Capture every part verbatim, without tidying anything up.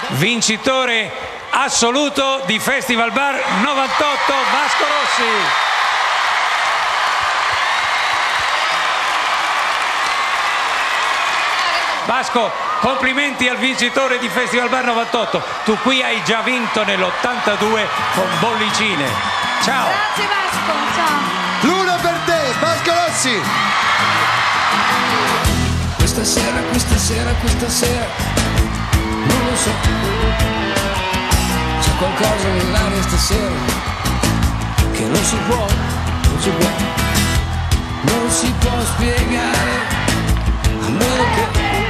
Vincitore assoluto di Festival Bar novantotto, Vasco Rossi. Vasco, complimenti al vincitore di Festival Bar novantotto. Tu qui hai già vinto nell'ottantadue con Bollicine. Ciao. Grazie Vasco, ciao. L'una per te, Vasco Rossi. Questa sera, questa sera, questa sera, non lo so, c'è qualcosa nell'aria stasera che non si può, non si può, non si può spiegare, a meno che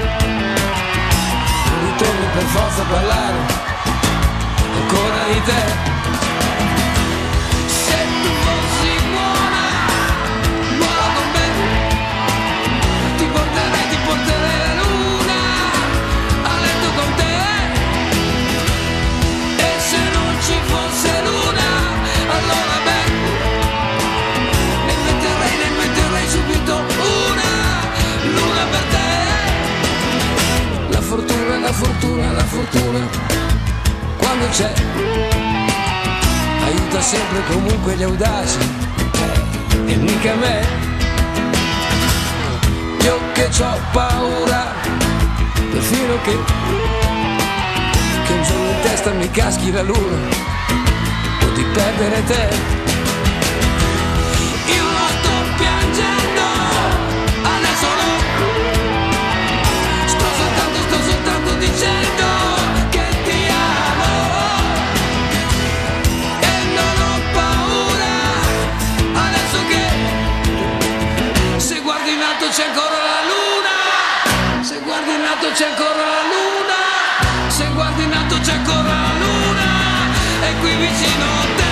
non ritorni per forza a parlare ancora di te. Se tu fossi buona, buona con me, ti porterei, ti porterei la luna a letto con te. E se non ci fosse luna, allora beh, ne metterei, ne metterei subito una luna per te. La fortuna, la fortuna, la fortuna, quando c'è, aiuta sempre comunque gli audaci, e mica me. Io che c'ho paura, perfino che, che un giorno in testa mi caschi la luna, o di perdere te. Io lo sto piangendo, adesso no, sto soltanto, sto soltanto dicendo che ti amo, e non ho paura, adesso che se guardi in alto c'è ancora la luna, se guardi in alto c'è ancora la luna, se guardi in alto c'è ancora la luna, e qui vicino a te.